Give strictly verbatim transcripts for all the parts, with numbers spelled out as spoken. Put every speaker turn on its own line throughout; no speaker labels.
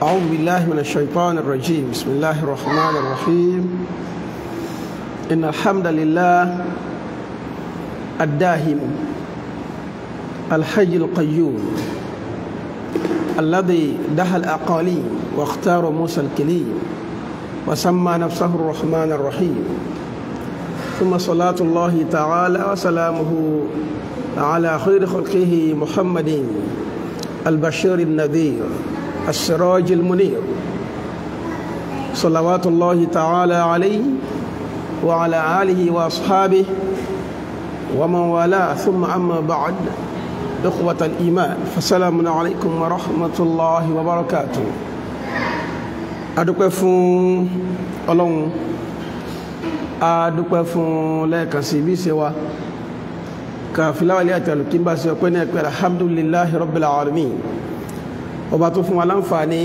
أعوذ بالله من الشيطان الرجيم. بسم الله الرحمن الرحيم. إن الحمد لله الداهم الحي القيوم الذي دحى الأقاليم واختار موسى الكليم وسمى نفسه الرحمن الرحيم، ثم صلاة الله تعالى وسلامه على خير خلقه محمد البشير النذير السراج المنير، صلوات الله تعالى عليه وعلى آله وأصحابه ومن والاه، ثم أما بعد. إخوة الإيمان، فالسلام عليكم ورحمة الله وبركاته. adúpẹ́ fún Ọlọ́run, adúpẹ́ fún lẹ́ẹ̀kan sí bí ṣe wa kàfíláwàlì àti alùkímbà sí ọpẹ́ ní ẹ̀pẹ́ alhamdulillahi rabbil alamin, ọba tó fún wa láǹfààní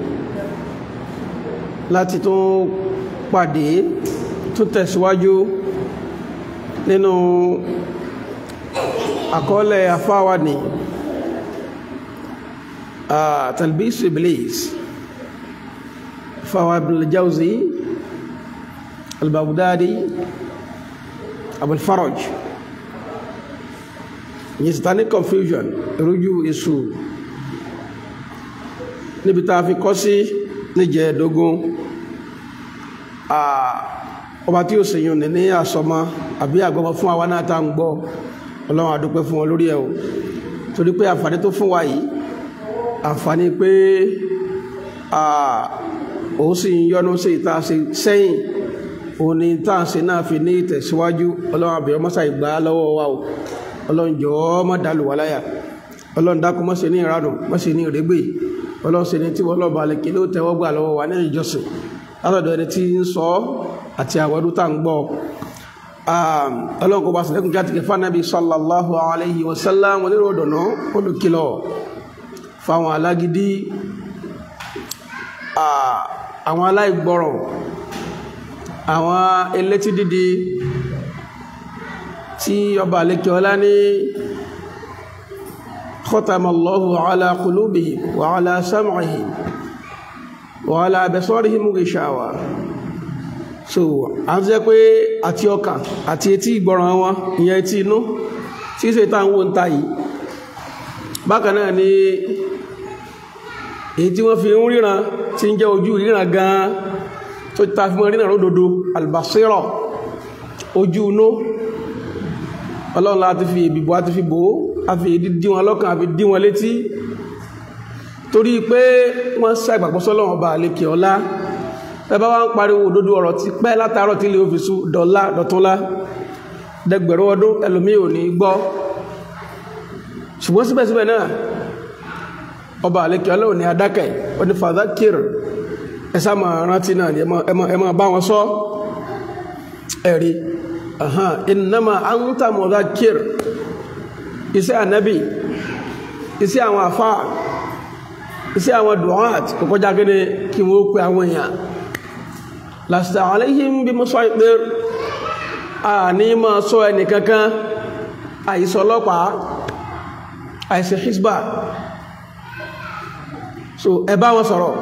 láti tún pàdé tún tẹ̀síwájú nínú àkọọ́lẹ̀ afáwa ní Talbis Iblis فهو ابن الجوزي البغدادي أبو الفرج. Satanic confusion, rújú èṣù, níbi tá a fi kọ́ sí níjẹ̀ẹ́dógún. Ọba tí ó ṣèyàn ní ní àsọmọ àbí àgbọ́mọ fún àwa náà tá ń gbọ́, Ọlọ́run a dúpẹ́ fún wọn lórí ẹ̀ o, torí pé àǹfààní tó fún wa yìí àǹfààní pé òun sì ń yọ́nú sí ìta sẹ́yìn, òun ni tá à ń ṣe náà fi ní ìtẹ̀síwájú. Ọlọ́run àbẹ̀wò mọ́sá ìgbà lọ́wọ́ wa o, Ọlọ́run jọ̀ọ́ má dàlù wá láyà, Ọlọ́run dákun má ṣe ní ìranù, má ṣe ní ìrégbè, Ọlọ́run ṣe ní tí wọ́n lọ́ba lè kí ló tẹ́wọ́ gbà lọ́wọ́ wa ní ìjọsìn látọ̀dọ̀ ẹni tí ń sọ àti àwọn ọdún tá ń gbọ́. Ọlọ́run kò bá sọ̀rọ̀ jáde kẹfà Nábì sallallahu alayhi wa sallam wọn lérò ọ̀dọ̀nà olùkìlọ̀ fáwọn alágídí, àwọn aláìgbọ́ràn, àwọn elétí dídí tí ọba àlékẹ́ ọlá ní khatamallahu ala qulubihim wa ala sam'ihim wa ala absarihim ghishawa. So a ń jẹ́ pé àti ọkàn àti etí ìgbọ́ràn wọn, ìyẹn etí inú tí ṣe tá ń wò ń ta yìí, bákan náà ni èyí tí wọ́n fi ń ríran tí ń jẹ́ ojú ríran gan tó ta fi mọ́ ríran ródòdó albasira, ojú inú. Ọlọ́run láti fi ìbìbò àti fi bò ó, a fi èdè dí wọn lọ́kàn àfi dí wọn létí, torí pé wọ́n sá ìgbàgbọ́ sọ́lọ́run ọba àlékè ọlá. Ẹbá wá ń pariwo òdodo ọ̀rọ̀ ti pẹ́ látàárọ̀ tí ilé òfìsú dọ̀lá dọ̀túnlá dẹgbẹ̀rún ọdún ẹlòmí ò ní gbọ́, ṣùgbọ́n síbẹ̀síbẹ̀ náà ọba àlékè ọlá ò ní adákẹ́, ó ní fadhakir, ẹsá máa rántí náà ẹ máa bá wọn sọ ẹ̀rí. Innama anta mudhakkir, iṣẹ́ ànábì, iṣẹ́ àwọn àfá, iṣẹ́ àwọn du'at kò kọjá gẹ́gẹ́ kí wọ́n pè àwọn èèyàn. Lasta alayhim bimusaytir, a ní máa sọ ẹni kankan, àìsọ ọlọ́pàá, àìsẹ hisba. So ẹ bá wọn sọ̀rọ̀.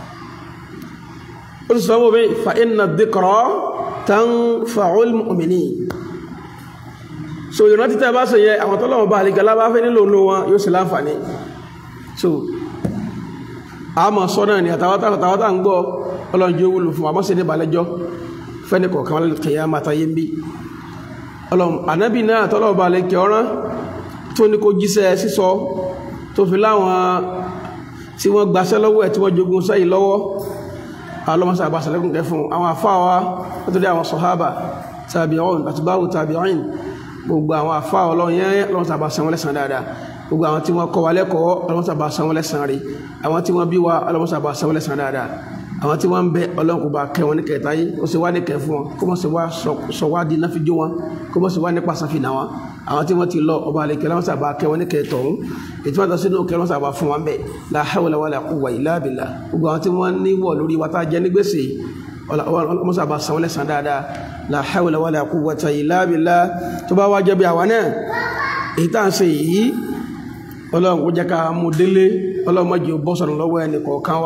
Ó sì sọ́wọ́ bí fa inna dhikra tanfa'ul mu'minin. So ìrántí tẹ́ bá sọ yẹ àwọn tọ́lọ́wọ́ bá àlìkà lábá fẹ́ nílò olóò wọn yóò sì láǹfààní. So a mọ̀ sọ náà ni àtàwátà ń gbọ́, Ọlọ́run jẹ́ wúlò fún àmọ́sí ní balẹ́jọ́ fẹ́ni kọ̀ọ̀kan wọ́n lè kìyà máa tayé ń bí. Ọlọ́run ànábì náà tọ́lọ́wọ́ bá àlìkà ọ̀rán tó ní kó jíṣẹ́ sísọ tó fi láwọn tí wọ́n gbaṣẹ́ lọ́wọ́ ẹ̀ tí wọ́n jogun sẹ́yìn lọ́wọ́, alọ́mọsá àbáṣẹ́lẹ́kùn kẹ fún àwọn àfáwà tó dé àwọn sọ̀hábà tàbí'un àtibáwò tàbí'in, gbogbo àwọn àfáà Ọlọ́run yẹn lọ́mọsá àbáṣẹ́ wọn lẹ́san dáadáa, gbogbo àwọn tí wọ́n kọ́ wa lẹ́kọ̀ọ́ lọ́mọsá àbáṣẹ́ wọn lẹ́san rí, àwọn tí wọ́n bí wa lọ́mọsá àbáṣẹ́ wọn lẹ́san dáadáa, àwọn tí wọ́n ń bẹ Ọlọ́run kó bá kẹ́ wọn ní kẹta yìí, ó sì wá ní kẹ fún wọn, kó mọ̀ sí wá sọ wá di náà fi jó wọn, kó mọ̀ sí wá nípa sàfihàn wọn. Àwọn tí wọ́n ti lọ ọba àlekẹ́ lọ́mọsá àbá kẹ́ wọn ní kẹtọ̀ ọ̀hún, ètò àtọ́ sínú kẹ́ lọ́mọsá àbá fún wọn bẹ́ẹ̀, la hawla wala quwwa illa billah. Gbogbo àwọn tí wọ́n ní wọ̀ lórí wa tá jẹ́ ní gbèsè, ọlọ́mọsá àbá sanwó lẹ́san dáadáa, la hawla wala quwwata illa billah. Tó bá wá jẹ́ bí àwa náà èyí tá à ń ṣe yìí, Ọlọ́run kó jẹ́ ká mú délé, Ọlọ́run má jẹ́ ó bọ́ sọ̀rọ̀ lọ́wọ́ ẹnì kọ̀ọ̀kan wa,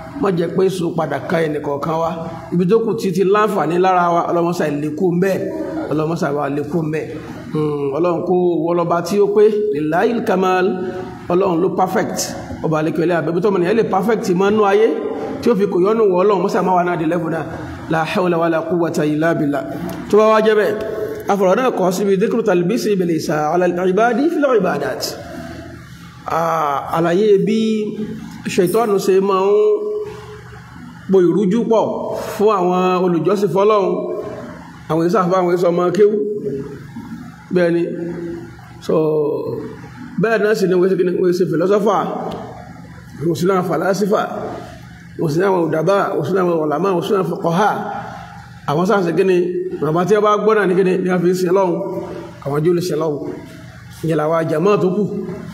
má jẹ́ pé èso padà ká ẹnìkọ̀ọ̀kan wa ibi tó kù títí láǹfààní lára wa ọlọ́mọsà ìlékù mbẹ́ ọlọ́mọsà wa lékù mbẹ́ ọlọ́run kó wọlọ́ba tí ó pé lillahil kamal ọlọ́run ló perfect ọba àlekèlè àbẹ̀bí tọ́mọ nìyẹn lè perfect mọ́ nú ayé tí ó fi kò yọ́nù wọ ọlọ́run mọ́sà máa wà náà di level náà la hawla wala quwwata illa billah tó bá wá jẹ́ bẹ́ẹ̀ afọ̀rọ̀ náà kọ́ síbi dhikru talbisi bil isa ala al-ibadi fil ibadat àlàyé bí ṣètọ́nù ṣe máa ń po ìrújú pọ̀ fún àwọn olùjọ́sìn fọ́lọ́run àwọn ìsáfà àwọn ìsọ ọmọ kéwú bẹ́ẹ̀ ni so bẹ́ẹ̀ náà sì ni wọ́n ṣe fìlọ́sọ́fà òsìnà fàlásífà òsìnà àwọn òdàbà òsìnà àwọn ọ̀làmà òsìnà fuqaha àwọn sáàsì gíní bàbá tí a bá gbọ́nà ní gíní ní a fi sin lọ́hun àwọn jú lè sin lọ́hun ìyẹ̀làwà jàmọ́ tó kù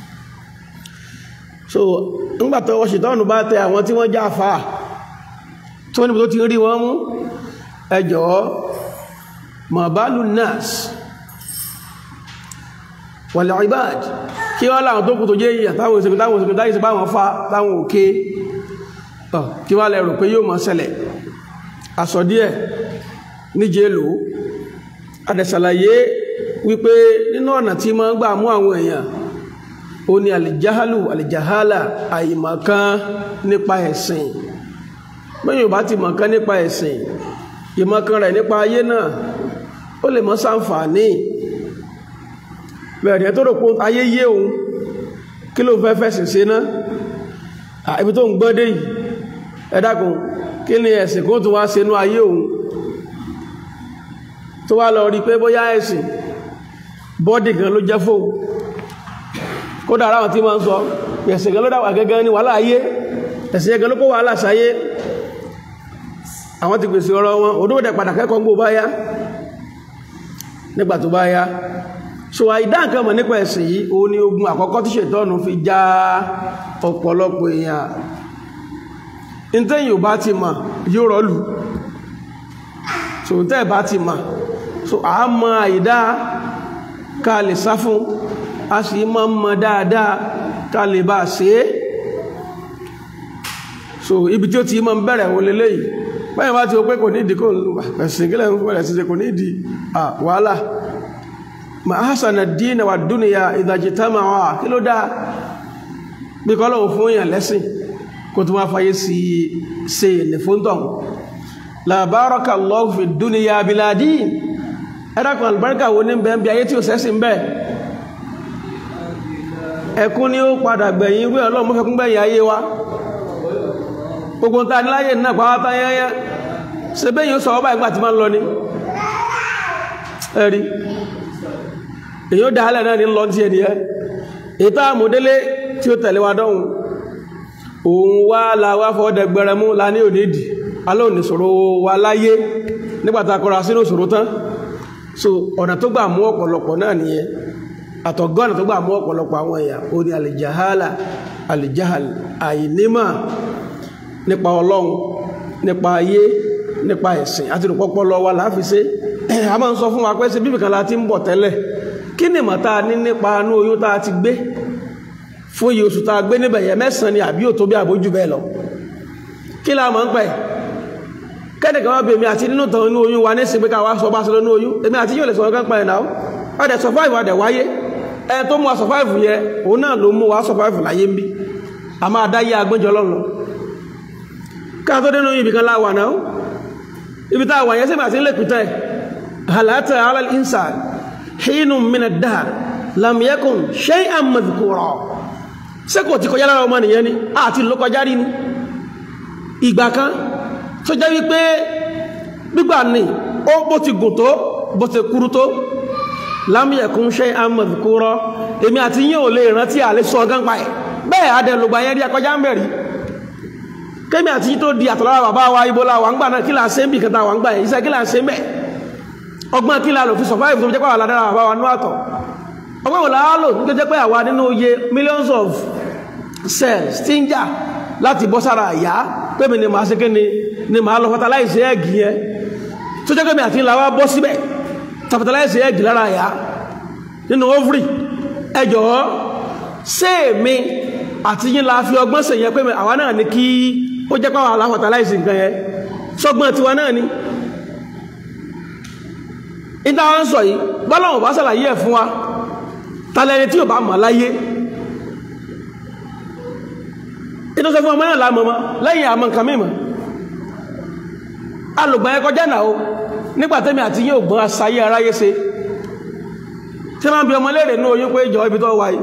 so ńgbàtọ̀ Ṣẹ̀tánù bá tẹ àwọn tí wọ́n jáfà tí wọ́n níbi tó ti rí wọ́n mú ẹjọ́ mabalu nas wal ibad kí wọ́n láwọn tó kù tó jẹ́ ìyà táwọn ìsìnkú táwọn ìsìnkú táwọn ìsìnkú táwọn fa táwọn òkè kí wọ́n lè rò pé yóò máa ṣẹlẹ̀ àsọ díẹ̀ níjẹ́ lò adẹ̀sàlàyé wípé nínú ọ̀nà tí máa ń gbà mú àwọn èèyàn ó ní alìjáhálù alìjáhálà àìmọ̀kan nípa ẹ̀sìn bẹ́yìn bá ti mọ̀kan nípa ẹ̀sìn ìmọ̀kan rẹ̀ nípa ayé náà ó lè mọ́ ṣàǹfààní bẹ̀rẹ̀ tó rò pé ayé yé òun kí ló fẹ́ fẹ́sìn ṣe náà ibi tó ń gbọ́dé yìí ẹ dákun kí ni ẹ̀sìn kó tún wá ṣe nú ayé òun tó wá lọ rí pé bóyá ẹ̀sìn bọ́dì gan ló jẹ́ fóun kódà ráwọn tí máa ń sọ ẹ̀sìn gan ló dáwà gẹ́gẹ́ ní wàhálà ayé ẹ̀sìn gẹ́gẹ́ ló kó wàhálà sáyé àwọn ti pèsè ọ̀rọ̀ wọn òdúwòdẹ̀ padà kẹ́kọ̀ọ́ gbò bá yá nígbà tó bá yá so àìdá nǹkan mọ̀ nípa ẹ̀sìn yìí ó ní ogun àkọ́kọ́ tí Ṣẹ̀tánù fi já ọ̀pọ̀lọpọ̀ èèyàn ìtẹ́yìn ò bá ti mọ̀ yóò rọ́lù so ìtẹ́ bá ti mọ̀ so a mọ̀ àìdá ká lè sá fún a sì mọ̀ mọ̀ dáadáa ká lè bá ṣe é so ibi tí ó ti mọ̀ bẹ̀rẹ̀ wọlé léyìí báyìí wá ti ó pé kò ní ìdí kò ẹ̀sìn kílẹ̀ ń fún ẹ̀sìn kò ní ìdí wàhálà ma hasana ad-din wa ad-dunya idha ijtama'a kí ló dáa bí kọ́lọ̀ fún èèyàn lẹ́sìn kò tó máa fàyè sí ṣe ní fún tán la barakallahu fi ad-dunya bila din ẹ̀dàkùn albarka wo ní bẹ́ẹ̀ bí ayé tí ó sẹ́sìn bẹ́ẹ̀ ẹkún ni ó padà gbẹ̀yìn wé ọlọ́run mọ́fẹ́kún gbẹ̀yìn ayé wa gbogbo ta ní láyé náà pàwátá yẹ́yẹ́ ṣe bẹ́yìn ó sọ ọba ìgbà tí máa ń lọ ní ẹ̀rí èyí ó dáhálẹ̀ náà ní lọ tí ẹni ẹ́ ètò àmúdélé tí ó tẹ̀lé wa dọ́hun òun wá láwá fọ́dẹ̀gbẹ̀rẹ mú la ní ònídì alóòní ṣòro wa láyé nígbàtà kọra sínú ṣòro tán so ọ̀nà tó gbà mú ọ̀pọ̀lọpọ̀ náà nìyẹn àtọ̀gọ́nà tó gbà mú ọ̀pọ̀lọpọ̀ àwọn èèyàn ó ní alìjáhálà alìjáhàl àìnímà nípa ọlọ́run nípa ayé nípa ẹ̀sìn àti ìrùpọ̀pọ̀ lọ wa láàfisẹ́ a máa ń sọ fún wa pé sí bíbìkan la ti ń bọ̀ tẹ́lẹ̀ kí ni mọ̀ tá a ní nípa anú oyún tá a ti gbé fún iye oṣù tá a gbé níbẹ̀ yẹn mẹ́sàn-án ni àbí òtó bí àbójú bẹ́ẹ̀ lọ kí la mọ̀ ń pẹ̀ kẹ́nìkan wá bèèmí àti nínú tàn inú oyún wa ní sí pé ká wá sọ bá sọ lọ́nú oyún èmi àti yóò lè sọ ọgán pa ẹ̀nà ọdẹ survive ọdẹ wáyé ẹ tó mú wa survive yẹ òun náà ló mú wa survive láyé ń bí a máa dá yé agbẹ́jọ lọ́nà ká tó dénú ibìkan láwà náà ibi tá a wà yẹn sí àti ilé pìtẹ́ halata ala al-insan hinun min ad-dahr lam yakun shay'an madhkura ṣé kò ti kọjá lára ọmọ nìyẹn ni àti ló kọjá rí ni ìgbà kan tó jẹ́ wípé gbígbà ní ó bó ti gùn tó bó ti kúrú tó lam yakun shay'an madhkura èmi àti yín ò lè rántí àlè sọ ọgán pa ẹ̀ bẹ́ẹ̀ adẹ́lùgbà yẹn rí akọjá ń bẹ̀rí kémi àti yí tó di àtọ̀lára bàbá wa ibo la wà ń gbà náà kí là ń ṣe ń bì kẹta wà ń gbà yẹn iṣẹ́ kí là ń ṣe ń bẹ̀ ọgbọ́n kí là lò fi survive tó jẹ́ pé àwọn aládára bàbá wa nú àtọ̀ ọgbọ́n wò láá lò tó jẹ́ pé àwa nínú iye millions of cells tí ń jà láti bọ́ sára àyà pé mi ni màá ṣe kí ni ni màá lọ fertilize egg yẹn tó jẹ́ pé mi àti ńlá wa bọ́ síbẹ̀ ta fertilize egg lára àyà nínú ovary ẹ jọ̀ọ́ ṣé èmi àti yín la fi ọgbọ́n ṣe yẹn pé àwa náà ní kí ó jẹ́ pàwọ̀ aláwọ̀ta láìsí nǹkan yẹn sọ́gbọ́n tiwa náà ni ìta wọn sọ yìí bọ́lọ́wọ̀ bá sàlàyé ẹ̀ fún wa tàlẹ́ni tí ò bá mọ̀ láyé ìtọ́ sọ fún ọmọ náà lámọ́mọ́ lẹ́yìn àmọ́ nǹkan mímọ̀ alùgbọ́n ẹ kọjá náà o nígbàtẹ́mi àti yóò gbọ́n asáyé aráyé ṣe tí wọ́n bí ọmọ léèrè ní oyún pé ìjọ ibi tó wáyé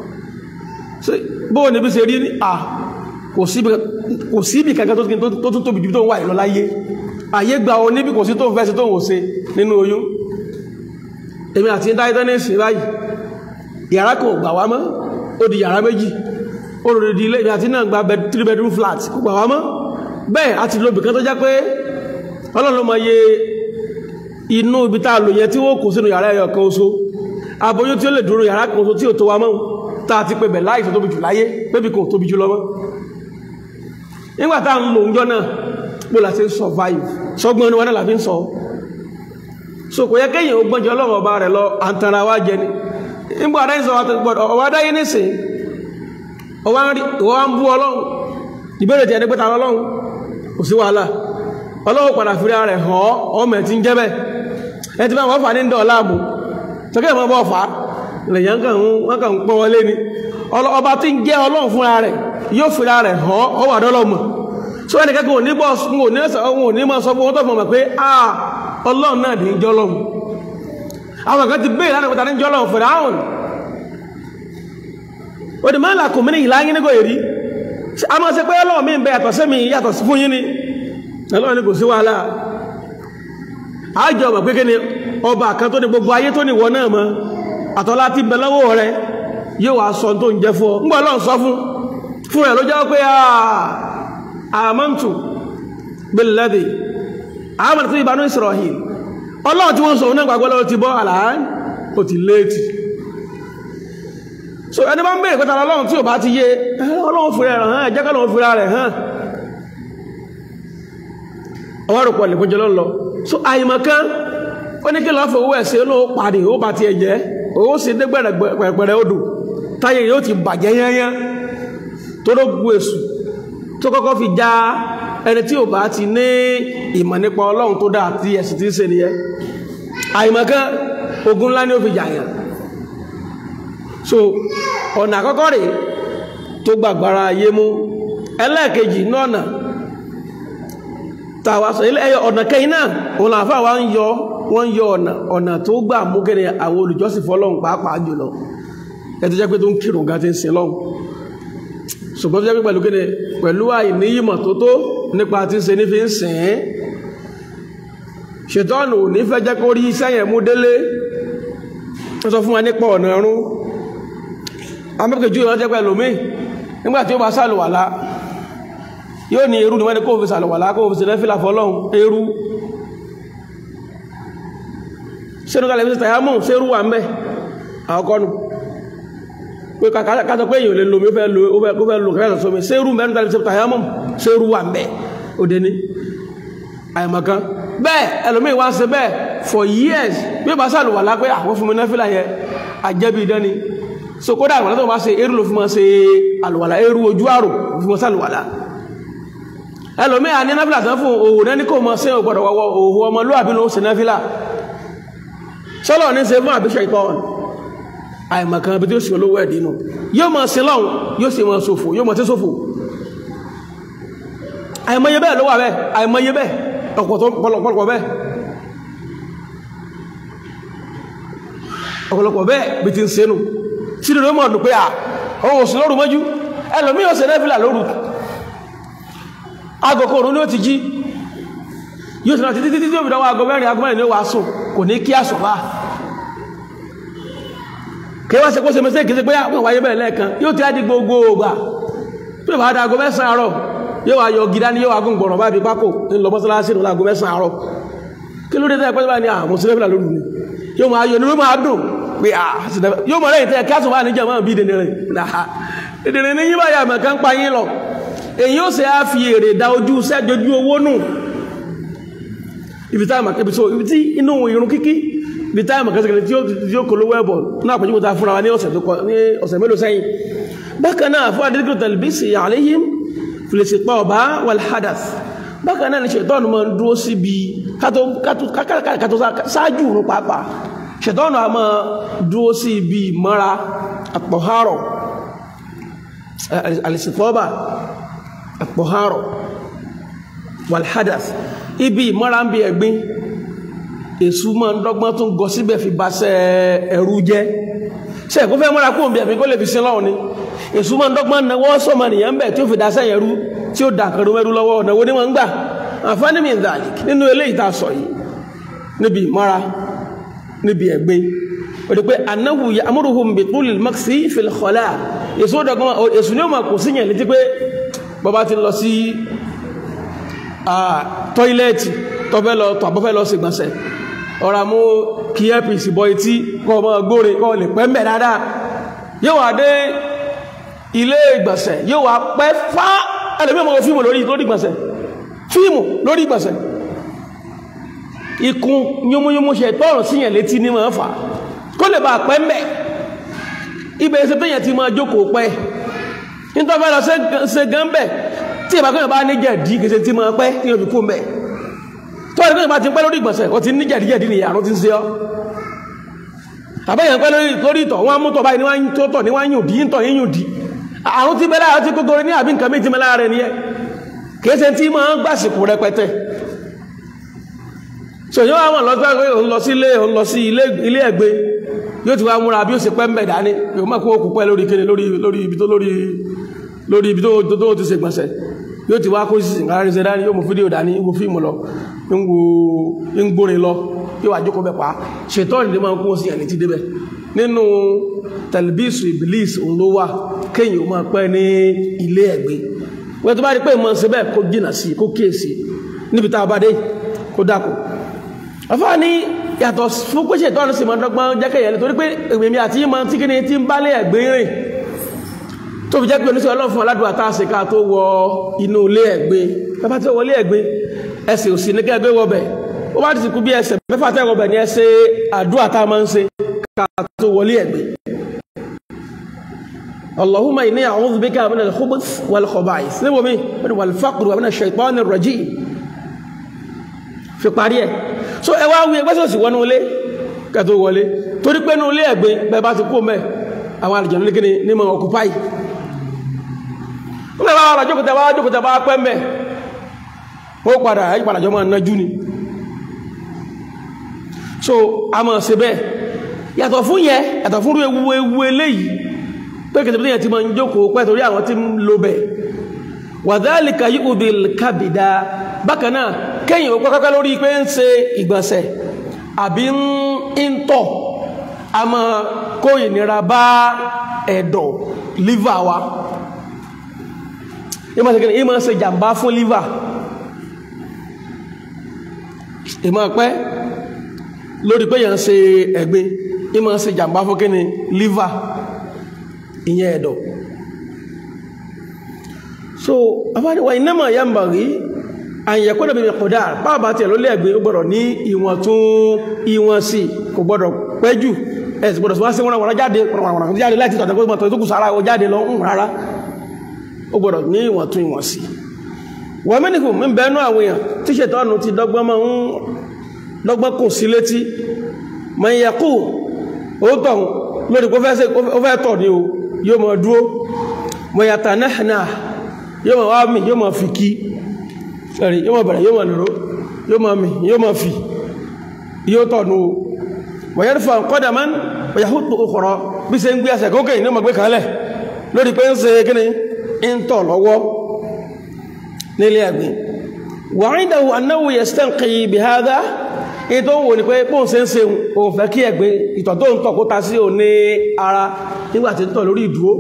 bóò níbi ṣe rí ní à kò síbì kankan tó tún tóbi jù tó wáyé lọ láyé ayé gba o níbi kò sí tó ń fẹ́ sí tó ń wò ṣe nínú oyún èmi àti dáítánẹ́sì báyìí yàrá kan ò gbà wá mọ́ ó di yàrá méjì ó rò di ilé ìbí àti náà gba three bedroom flat kò gbà wá mọ́ bẹ́ẹ̀ àti lóbì kan tó jẹ́ pé Ọlọ́run ló mọ iye inú ibi tá a lò yẹn tí ó kò sínú yàrá ẹyọ kan oṣù aboyún tí ó lè dúró yàrá kan oṣù tí ò tó wa mọ́ tá a ti pe bẹ̀ láì tó tóbi jù láyé pébi kò tóbi jù lọ mọ́ nígbà tá a ń lò ń jọ náà bó la ṣe survive sọgbọ́n ní wọn náà la fi ń sọ so kò yẹ kéèyàn ó gbọ́njẹ Ọlọ́run ọba rẹ̀ lọ àǹtara wa jẹ ni nígbà adáyé sọ ọwọ́ adáyé nísìn ọwọ́ ń bú Ọlọ́run ìbéèrè tí ẹni pẹ́ta Ọlọ́run kò sí wàhálà Ọlọ́run padà fi rẹ̀ hàn ọmọ ẹ̀ tí ń jẹ́ bẹ́ẹ̀ ẹ ti máa wọ́n fà ní ń dọ̀ láàmú tọ́kẹ́ ìmọ̀ bọ́ fà á lèyàn wọ́n kàn ń pọ́n wọlé ni ọba tí ń jẹ́ Ọlọ́run fúnra rẹ̀ yóò fi rẹ̀ hàn ọwọ́ àdọ́lọ́mọ̀ so ẹni kẹ́kẹ́ òní bọ́ òní máa sọ fún wọn tó fún ọmọ pé ah Ọlọ́run náà ní jọ́ Ọlọ́run àwọn kan ti bèèrè láti pẹ̀ta ní jọ́ Ọlọ́run fẹ̀rẹ̀ àwọn òdì máa ń làkùn mí ní ìláyín nígbò èrí a máa ṣe pé Ọlọ́run mi ń bẹ yàtọ̀ sí mi yàtọ̀ sí fún yín ni Ọlọ́run ni kò sí wàhálà àjọ ọmọ pé kí ni ọba kan tó ní gbogbo ayé tó ní ìwọ náà mọ́ àtọ́lá ti bẹ lọ́wọ́ rẹ yóò wá sọ tó ń jẹ fún ọ ń gbọ́ Ọlọ́run sọ fún fún rẹ̀ ló jẹ́ pé àmọ́ntù billadhi àmọ́ntù Banu Isra'il Ọlọ́run tí wọ́n sọ náà gbàgbọ́ lọ́wọ́ ti bọ́ àlàán ó ti léètì so ẹni bá ń bèèrè pẹ́ta Ọlọ́run tí ò bá ti yé Ọlọ́run fúnra rẹ̀ hàn ẹjẹ́ kọ́lọ́run fúnra rẹ̀ hàn ọwọ́ rò pọ̀ lè kójọ lọ́lọ́ so àìmọ̀kan ó ní kí lọ́ fẹ́ owó ẹ̀sẹ̀ olóò pàdé ó bá ti ẹ̀jẹ́ owó sì dé gbẹ̀rẹ̀gbẹ̀rẹ̀ odò táyé yóò ti bàjẹ́ yányán tó ló gbú èsù tó kọ́kọ́ fi já ẹni tí ò bá ti ní ìmọ̀ nípa Ọlọ́run tó dá àti ẹ̀sìn tí ń ṣe nìyẹn àìmọ̀kan ogun ńlá ni ó fi jàyàn so ọ̀nà àkọ́kọ́ rẹ̀ tó gbàgbára ayé mú ẹlẹ́ẹ̀kejì náà tàwà sọ ilẹ̀ ẹyọ ọ̀nà kẹ́yìn náà òun làfà wá ń yọ wọ́n yọ ọ̀nà ọ̀nà tó gbà mú kẹ́rẹ̀ àwọn olùjọ́sìn fọ́lọ́run pàápàá jùlọ ẹ tó jẹ́ pé tó ń kírun ga ti ń sin lọ́hùn ṣùgbọ́n tó jẹ́ pé pẹ̀lú kẹ́rẹ̀ pẹ̀lú àìníyìmọ̀ tó tó nípa tí ń ṣe ní fi ń sìn ín ṣètọ́nù ní fẹ́ jẹ́ kó rí iṣẹ́ yẹn mú délé wọ́n sọ fún wa nípa ọ̀nà ọ̀run amẹ́kẹ̀jú ìrántẹ́ pẹ̀lú mi nígbà tí ó bá sàlùwàlá yóò ní eru ni wọ́n ni kó fi sàlùwàlá kó fi sílẹ̀ fílà fọ́lọ́hun eru sínú kalẹ̀ fi tàyámù sí eru wà ń bẹ́ àkọ́kọ́nù pé kàtọ̀ pé èyàn lè lomi ó fẹ́ lo kẹfẹ́ sọmi sí eru mẹ́rin kalẹ̀ fi tàyámù sí eru wà ń bẹ́ òde ní àìmọ̀kan bẹ́ẹ̀ ẹlòmíì wá ń ṣe bẹ́ẹ̀ for years bí ó bá sàlùwàlá pé àwọn fún mi náà fílà yẹn àjẹbí ìdání so kódà àwọn tó bá ṣe eru ló fi mọ́ ṣe àlùwàlá eru ojú àrò fi mọ́ sàlùwàlá ẹlòmí à ní náfílà tán fún òhun náà ní kò mọ́ sí ọgbọ̀dọ̀ wọ́wọ́ òhun ọmọlúwàbí ló ṣe náfílà sọ́lọ̀ ní ṣe fún àbíṣẹ́ ìtọ́n àìmọ̀kan ibi tí ó sì olówó ẹ̀dínú yóò mọ̀ sí lọ́hun yóò sì mọ̀ ṣòfò yóò mọ̀ tí ṣòfò àìmọye bẹ́ẹ̀ ló wà bẹ́ẹ̀ àìmọye bẹ́ẹ̀ ọ̀pọ̀lọpọ̀ bẹ́ẹ̀ ọ̀pọ̀lọpọ̀ bẹ́ẹ̀ bí ti ń ṣe nù tí ló mọ̀ dùn pé à ọwọ́ òsì lóru mọ́jú ẹlòmí yóò ṣe náfílà lóru agọ̀kọ̀ òun ní ó ti jí yóò sì náà títí títí tí ó fi dáwọ́ agọ mẹ́rin agọ mẹ́rin ní ó wà sùn kò ní kí àsùnbà kẹwàá ṣe kó ṣe mẹ́sẹ̀ kìí pé àwọn wáyé bẹ̀rẹ̀ lẹ́ẹ̀kan yóò ti á di gbogbo ògbà tó bá dá agọ mẹ́sàn àárọ̀ yóò wá yọ gidá ní yóò wá gùn gbọ̀rọ̀ bá bí pákó ńlọ mọ́sálásí ìrọ̀lá agọ mẹ́sàn àárọ̀ kí ló dé tẹ́ pẹ́ bá ní àwọn sílẹ̀fìlà lónìí ni yóò máa yọ ní máa dùn pé yóò mọ̀ lẹ́yìn tẹ́ kí àsùnbà níjà máa bí dènèrè dènèrè ní yíba yà mẹ́kan pa yín lọ èyí ó ṣe á fi èrè dá ojú sẹ́jọjú owó nù ibi táìmà kẹbi so ibi tí inú irun kíkí ibi táìmà kẹsìkẹsì tí ó kò lówó ẹ̀bọ̀ náà pẹ̀lú ta fúnra wa ní ọ̀sẹ̀ mélòó sẹ́yìn bákan náà fún àdínkù tẹlifíṣì àléyìn filistitaba wal hadath bákan náà ni ṣètọ́nù máa ń dúró síbi kátó kátó ṣáájú òun pàápàá ṣètọ́nù a máa dúró sí ibi ìmọ́ra at-tahara al-istitaba at-tahara wal hadath ibi ìmọ́ra ń bí ẹ̀gbin èṣù máa ń dọ́gbọ́n tó ń gọ síbẹ̀ fi bá ṣe ẹ̀rú jẹ́ ṣe kó fẹ́ mọ́ra kó ń bí ẹ̀gbin kó lè fi sin lọ́wọ́ ni èṣù máa ń dọ́gbọ́n náwó sọ́mọ nìyẹn bẹ̀ tí ó fi dá sẹ́yìn ẹ̀rú tí ó dàkàrú mẹ́rú lọ́wọ́ ọ̀nà wo ni wọ́n ń gbà àǹfààní min dhalik nínú eléyìí tá a sọ yìí níbi ìmọ́ra níbi ẹ̀gbin ó di pé annahu ya'muruhum bi tulil maksi fil khala èṣù dọ́gbọ́n èṣù ni ó máa kò sí yẹn létí pé bàbá ti lọ sí tọ́ílẹ̀tì tọ́fẹ́ lọ tọ́fẹ́ lọ sí gbọ̀nsẹ̀ ọ̀rà mú kí apc bọ etí kọ́ ọmọ gbóre kọ́ lè pẹ́ mẹ́ dáadáa yóò wà dé ilé ìgbọ̀nsẹ̀ yóò wà pẹ́ fá ẹlẹ́mí ọmọ fíìmù lórí ìgbọ̀nsẹ̀ fíìmù lórí ìgbọ̀nsẹ̀ ikun yúnmúyúnmú ṣe tọ́rùn síyàn létí ní mọ̀ fà kó lè bá pẹ́ mẹ́ ibẹ̀ ṣe péyàn ti máa jókòó pẹ́ nítorí lọ ṣe gan bẹ̀ tí ìbákan bá ní jẹ̀dí kìí ṣe tí máa pẹ́ tí yóò fi kú mẹ́ tó ẹ̀rọ ìbá ti pẹ́ lórí ìgbọ̀nsẹ̀ ó ti ní jẹ̀díjẹ̀dí ni àrùn ti ń ṣe ọ́ àbẹ́yàn pẹ́ lórí ìtọ̀ wọ́n mú tọ̀ báyìí níwáyí tó tọ̀ níwáyí òdí ń tọ̀ yíyùn dí àrùn ti bẹ́lá àti kókóró ní àbí nǹkan méjì ti mẹ́lá rẹ̀ nìyẹn kìí ṣe tí máa ń gbàsìkò rẹpẹtẹ so yóò wọ́n lọ sí ilé lọ sí ilé ẹ̀gbẹ́ yóò ti wá múra bí ó ṣe pẹ́ ń bẹ̀ dání yóò má kó okù pẹ́ lórí kéde lórí ibi tó lórí ibi tó ti ṣe gbọ̀nsẹ̀ yóò ti wá kó sí ìgbàlárí ṣe dání yóò mú fídíò dání yóò mú fíìmù lọ ń gbórin lọ yóò wà jókòó bẹ́pa ṣètọ́ ìdí máa ń kó sí ẹni tí débẹ̀ nínú tẹlifíṣù ìbílíìsì òun ló wà kéyìn ó máa pẹ́ ní ilé ẹ̀gbẹ́ wọ́n tó bá rí pé ìmọ̀ ṣe bẹ́ẹ̀ kó jìnà sí kó kíyèsí níbi tá a bá dé kó dákò afá ní yàtọ̀ fún pé ṣètọ́ ní sì máa dọ́gbọ́n jẹ́kẹ̀yẹ̀ nítorí pé èmi àti yìí máa ń tí kí ni tí ń bálé ẹ̀gbẹ́ rìn tó fi jẹ́ pé oníṣẹ́ ọlọ́run fún aládùn àtàṣe ká tó wọ inú ilé ẹ̀gbin bàbá tí ó wọlé ẹ̀gbin ẹsẹ̀ òsì ní kẹ́gbẹ́ wọbẹ̀ ó bá ti kú bí ẹsẹ̀ mẹ́fà tẹ́ wọbẹ̀ ní ẹsẹ̀ àdúrà tá a máa ń ṣe ká tó wọlé ẹ̀gbin Allahumma inni a'udhu bika min al-khubuth wal khaba'ith níbo mi wal faqr wa min ash-shaytanir rajim fi parí ẹ̀ so ẹ wá wí ẹgbẹ́ sọ̀sì wọnú ilé ká tó wọlé torí pé inú ilé ẹ̀gbin bẹ́ẹ̀ bá ti kú mẹ́ àwọn àlùjànnú ní kíni ní mọ̀ ọkùpáì wọ́n bá wà jókòtà bá jókòtà bá pẹ́ mẹ́ ó padà ìpàdà jọ máa nájú ni so a máa ṣe bẹ́ẹ̀ yàtọ̀ fún yẹ yàtọ̀ fún ewu ewu eléyìí pé kìtàbí yẹn ti máa ń jókòó pẹ́ torí àwọn tí ń lo bẹ̀ wa dhalika yu'dhil kabida bákan náà kéyìn ó pẹ́kọ́kọ́ lórí pé ń ṣe ìgbọ̀nsẹ̀ àbí ń tọ̀ a máa kó ìnira bá ẹ̀dọ̀ liver wa ìmọ̀ ṣe kí ni ìmọ̀ ṣe jàmbá fún liver ìmọ̀ pẹ́ lórí pé yàn ṣe ẹ̀gbin ìmọ̀ ṣe jàmbá fún kí ni liver ìyẹn ẹ̀dọ̀ so afáríwá innama yanbaghi an yakuna bi miqdar bàbá tí ẹ̀ ló lé ẹ̀gbin ó gbọ́dọ̀ ní ìwọ̀n tún ìwọ̀n sí kò gbọ́dọ̀ pẹ́ jù ẹ̀ sì gbọ́dọ̀ sí wá sí wọ́n jáde wọ́n jáde láti tọ̀tẹ̀ tó kù sára ó jáde lọ ń rárá ó gbọ́dọ̀ ní ìwọ̀n tún ìwọ̀n sí wọ́n mẹ́nìkù ń bẹ̀ẹ́nú àwọn èèyàn tí ṣètọ́nù ti dọ́gbọ́n máa ń dọ́gbọ́n kò sí létí man yaqu ó tọ̀hún lórí kó fẹ́ tọ̀ ní o yóò mọ̀ dúó wa yatanahna yóò mọ̀ wá mì yóò mọ̀ fi kí ẹ̀rì yóò mọ̀ bẹ̀rẹ̀ yóò mọ̀ nìró yóò mọ̀ mì yóò mọ̀ fi yóò tọ̀ ní o wa yarfa qadaman wa yahuttu ukhra bí ṣe ń gbé ẹsẹ̀ kókè ní ọmọ gbé kalẹ̀ lórí pé ń ṣe kíni ń tọ̀ lọ́wọ́ nílé ẹ̀gbìn wa indahu annahu yastanqi bihadha ètò òwò ní pé pọ́n se ń se òun fẹ́ kí ẹ̀gbìn ìtọ̀ tó ń tọ̀ kó ta sí ò ní ara nígbàtí ń tọ̀ lórí ìdúró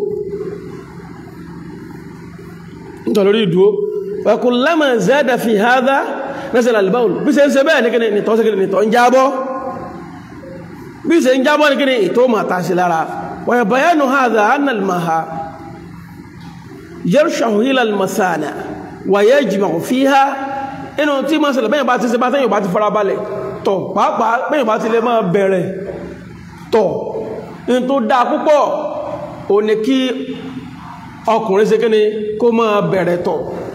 ń tọ̀ lórí ìdúró wa kullama zada fi hadha nazala al-bawl bí se ń se bẹ́ẹ̀ ní kíni nìtọ̀ sí kíni nìtọ̀ ń jábọ́ bí se ń jábọ́ ní kíni ìtọ̀ mà ta sí lára wa bayanu hadha anna al-maha yarshahu ila al-masana wa yajma'u fiha inú tí ma ṣẹlẹ̀ bẹ́yìn bá ti ṣe bá tẹ́yìn bá ti farabalẹ̀ tọ̀ pàápàá bẹ́yìn bá ti lè máa bẹ̀rẹ̀ tọ̀ in tó dáa púpọ̀ ó ní kí ọkùnrin ṣe kíni kó máa bẹ̀rẹ̀ tọ̀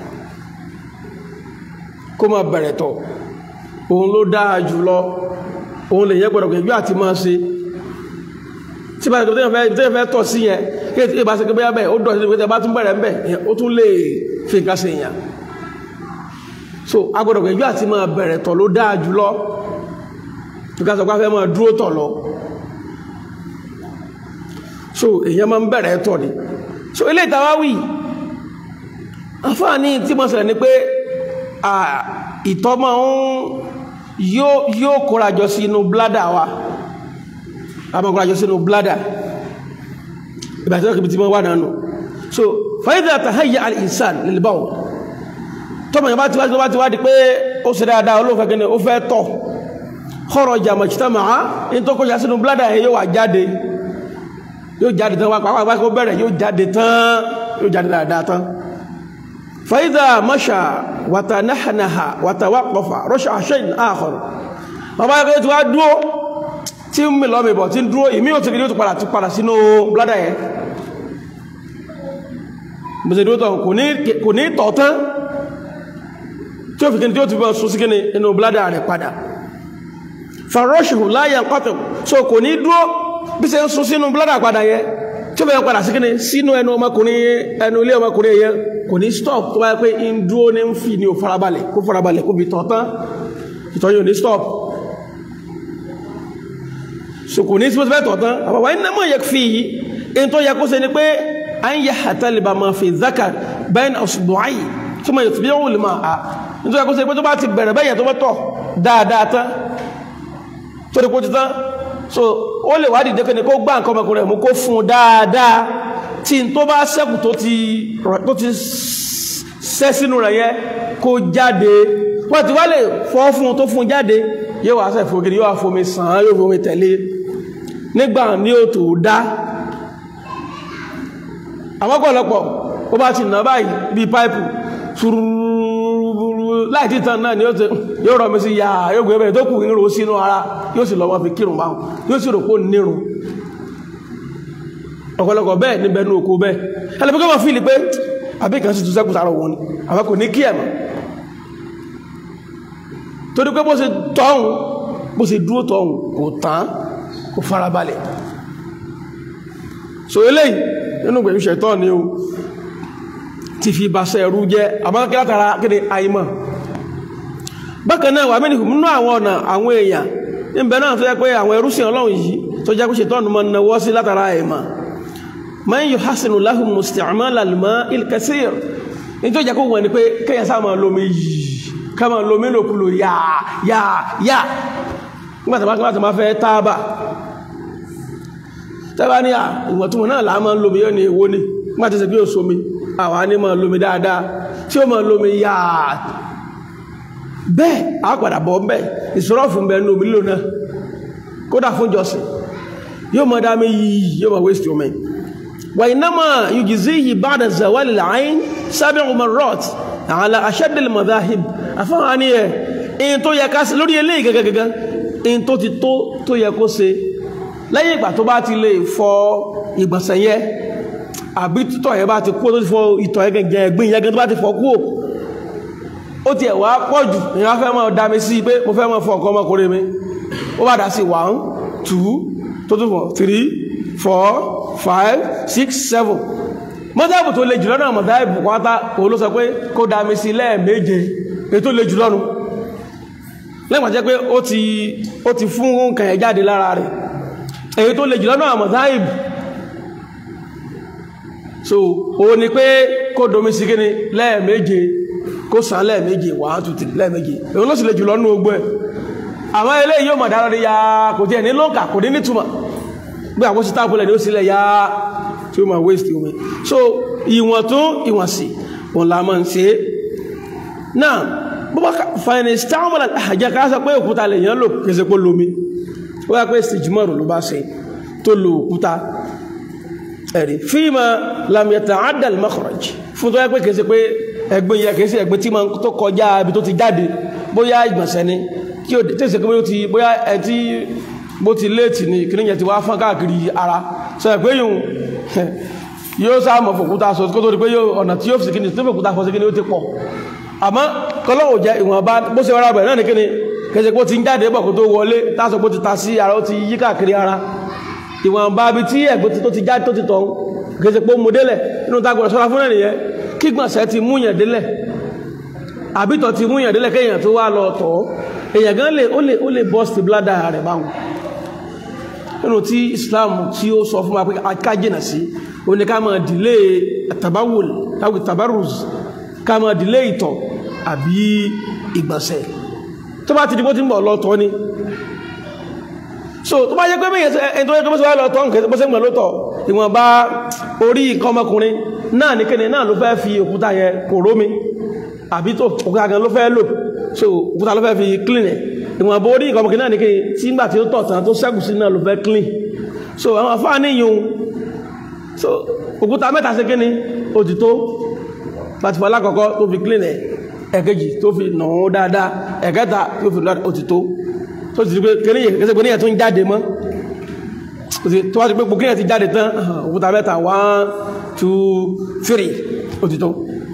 kó máa bẹ̀rẹ̀ tọ̀ òun ló dáa jùlọ òun lè yẹ gbọ́dọ̀ gbẹ̀gbẹ́ àti máa ṣe tí bá tẹ̀ fẹ́ fẹ́ tọ̀ sí yẹn kí ẹ bá ṣe pé bẹ́ẹ̀ ó dọ̀ sí pé bá tún bẹ̀rẹ̀ ń bẹ̀ ó tún lè fi nǹkan ṣe yàn so agbọ́dọ̀ gbẹ̀gbẹ́ àti máa bẹ̀rẹ̀ tọ̀ ló dáa jùlọ nǹkan sọ pé a fẹ́ máa dúró tọ̀ lọ so èèyàn máa ń bẹ̀rẹ̀ tọ̀ ni so ilé ìtawá wì àǹfààní tí mo sọ̀rọ̀ ni pé ìtọ̀ máa ń yóò kórajọ sínú bládà wa a máa kórajọ sínú bládà ìbàtí ọkùnrin tí wọ́n wà nánú so fàídà tàháyà al-insan lil-bawl tọ́mọ̀ yẹn bá ti wá ti wá di pé ó sì dáadáa olóòfẹ́ gẹ́ni ó fẹ́ tọ̀ kharaja majtama'a in tó kọjá sínú bládà yẹn yóò wà jáde yóò jáde tán wá pàápàá kó bẹ̀rẹ̀ yóò jáde tán yóò jáde dáadáa tán fàídà masha wàtànáhànáhà wàtàwàkọfà rọ́ṣà shay'in akhar bàbá yẹn tí wá dúó tí ń mi lọ́mìbọ̀ tí ń dúó ìmí ò ti rí tó padà ti padà sínú bládà yẹn bẹ̀sẹ̀ dúó tán kò ní tọ̀ tán tí ó fi kíni tí ó ti bọ́ sún sí kíni inú bládà rẹ̀ padà farọ́ṣùhù la yanqati so kò ní dúó bí ṣe ń sún sínú bládà padà yẹn tí ó fẹ́ padà sí kíni sínú ẹnu ọmọkùnrin ẹnu ilé ọmọkùnrin yẹn kò ní stop tó wáyé pé ń dúó ní ń fi ní ò farabalẹ̀ kó farabalẹ̀ kó bí tọ̀ tán ìtọ̀ yóò ní stop so kò ní sí bó ti fẹ́ tọ̀ tán àbàwà iná mọ̀ yẹ fi yìí in tó yẹ kó ṣe ni pé à ń yẹ àtàlìbà máa fi zakar bayna usbu'ayi tó mọ̀ yẹ fi yóò lè máa à in tó yẹ kó ṣe pé tó bá ti bẹ̀rẹ̀ bẹ́yẹ tó bá tọ̀ dáadáa tán tó rí kó ti tán so ó lè wádìí dẹ́kẹ́ ni kó gbá nǹkan ọmọkùnrin rẹ̀ mú kó fún un dáadáa tí n tó bá sẹ́kù tó ti tó ti sẹ́ sínú rẹ̀ yẹn kó jáde wọ́n ti wá lè fọ́ fún un tó fún un jáde yóò wá sẹ́fò gidi yóò wá fomi sàn án yóò fomi tẹ̀lé nígbà ní ó tó dá àwọn ọ̀pọ̀lọpọ̀ ó bá ti nà báyìí bíi páìpù ṣùrùrùrù láì títàn náà ni yóò rọ̀ mi sí ya yóò gbé bẹ́ẹ̀ tó kù ń ro sínú ara yóò sì lọ́wọ́ fi kírun báwọn yóò sì rò pó nírun ọ̀pọ̀lọpọ̀ bẹ́ẹ̀ níbẹ̀ ní oko bẹ́ẹ̀ ẹlẹ́bí kọ́ fíìlì pé àbí kan sì tún sẹ́kù sára wọn ni àwọn kò ní kí ẹ̀mọ̀ torí pé bó ṣe tọ́hun bó ṣe dúró tọ́hun kò tán kò farabalẹ̀ so eléyìí nínú gbẹ̀mí ṣẹ̀tọ́ ni o ti fi bàṣẹ ẹ̀rú jẹ́ àmọ́kẹ́ látara kéde àìmọ̀ bákan náà wà mẹ́rin nínú àwọn ọ̀nà àwọn èèyàn níbẹ̀ náà tó yẹ pé àwọn ẹrúsìn Ọlọ́run yìí tó jẹ́ pé ṣẹ̀tọ́ ọ̀nà náwọ́ sí látara àìmọ̀ man yuhasinu lahum isti'mal al-ma'i al-kaseer ní tó jẹ́ kó wọ́n ni pé kéèyàn sáà máa lomi yìí ká máa lomi lòkulò yáà yáà yáà nígbàtí máa fẹ́ tábà tẹ́bá ní ìwọ̀ntúnmọ̀ náà láàá máa ń lomi yóò ní èwo ní nígbàtí ṣe bí ó somi àwa ní máa lomi dáadáa tí ó máa lomi yáà bẹ́ẹ̀ àpàdà bọ́ bẹ́ẹ̀ ìṣòro fún bẹ́ẹ̀ ní omi lílò náà kódà fún jọsìn yóò máa dámi yìí yóò máa waste omi wà innama yujzihi ba'da zawali al-ayn sab'u marrat ala ashadd al-madhahib àfáà ní ẹ̀ in tó yẹ ká sí lórí eléyìí gẹ́gẹ́gẹ́gẹ́ in tó ti tó tó yẹ kó ṣe lẹ́yìn ìgbà tó bá ti lè fọ ìgbọ̀nsẹ̀ yẹ àbí títọ̀ yẹ bá ti kú tó ti fọ ìtọ̀ ẹgbẹ̀ ẹgbìn yẹ tó bá ti fọ kú ó ti ẹ̀wà pọ̀ jù èyàn fẹ́ mọ́ dámi sí pé mo fẹ́ mọ́ fọ ọkọ̀ ọmọkùnrin mi ó bá dá sí one two tó tó fọ three four five six seven mọ́tàbù tó lè jùlọ náà mọ̀tàbù pátá òun ló sọ pé kó dámi sí lẹ́ẹ̀méje èyí tó lè jùlọ nù lẹ́gbàá jẹ́ pé ó ti ó ti fún nǹkan ẹ̀ jáde lára rẹ̀ èyí tó lè jùlọ náà mọ̀tàbù so ó ní pé kó domi sí kíni lẹ́ẹ̀méje kó sàn lẹ́ẹ̀méje one two three lẹ́ẹ̀méje èyí ló sì lè jùlọ nù ogbó ẹ̀ àwọn eléyìí yóò mọ̀ dára rí ya kò tí ẹ̀ ní lọ́nkà kò ní nítumọ̀ bí àwọn sítáà pọ̀lẹ̀ ní ó sílẹ̀ ya tí ó máa waste omi so ìwọ̀n tó ìwọ̀n sí òun la máa ń ṣe náà bọ́bá fàyẹ̀nì stáwọ́lá àjẹ́ ká sọ pé òkúta lè yàn lò kése kó lómi ó yá pé stijmọ́rù ló bá ṣe tó lo òkúta ẹ̀rí fíìmà lam yata'adda al-makhraj fún tó yá pé kése pé ẹgbẹ́ yẹ kése ẹgbẹ́ tí máa tó kọjá ibi tó ti jáde bóyá ìgbọ̀nsẹ̀ ni kí o tẹ́sẹ̀ pé bóyá ẹ tí bó ti léètì ni kí ní yẹ ti wá fán káàkiri ara sọ ẹ̀ pé yóò yóò sáà mọ̀ fòkúta sọ kó tó rí pé yóò ọ̀nà tí yóò fi sí kí ní tó fòkúta sọ sí kí ní ó ti pọ̀ àmọ́ kọlọ́wọ̀ jẹ́ ìwọ̀nba bó ṣe wọ́n bẹ̀rẹ̀ náà ní kíni kẹsẹ̀ pé ó ti ń jáde bọ̀ kó tó wọlé tásọ pé ó ti ta sí ara ó ti yí káàkiri ara ìwọ̀nba bí tí ẹ̀gbẹ́ tó ti jáde tó ti tọ̀ kẹsẹ̀ pé ó mú délẹ̀ inú tagbọ̀rọ̀ sọ́ra fún ẹnìyẹn kí gbọ̀nsẹ̀ ti mú yàn délẹ̀ àbítọ̀ ti mú yàn délẹ̀ kéèyàn tó wá lọ tọ̀ èèyàn gan lè ó lè ó lè bọ́ọ̀sì bládà rẹ̀ báwọn nínú tí Islam tí ó sọ fún wa pé ká jìnà sí ó ní ká máa dìlé tabawul tabaruz ká máa dìlé ìtọ̀ àbí ìgbọ̀nsẹ̀ tó bá ti dìbò tí ń bọ̀ lọ́tọ̀ ni so tó bá yẹ pé mẹ́yẹ ẹni tó yẹ kó sọ lọ́tọ̀ nǹkan bó ṣe ń gbọ̀ lọ́tọ̀ ìwọ̀nba orí nǹkan ọmọkùnrin náà ní kéde náà ló fẹ́ fi òkúta yẹn kò rómi àbí tó òkúta gan ló fẹ́ lò so òkúta ló fẹ́ fi clean ẹ̀ ìwọ̀nba orí nǹkan ọmọkùnrin náà ní kéde tí ń gbà tí ó tọ̀ tán tó ṣẹ́kù sí náà ló fẹ́ clean so àwọn afáà níyùn so òkúta mẹ́ta ṣe kéde òtítọ́ láti fọ́ alákọ̀ọ́kọ́ tó fi clean ẹ̀ ẹ̀kejì tó fi nà ó dáadáa ẹ̀kẹta tó fi lọ́dá òtítọ́ tó ti pé kẹ́sẹ̀ pé níyẹ̀ tó ń jáde mọ́ tó wá ti pé gbogbo ti jáde tán òkúta mẹ́ta one two three òtítọ́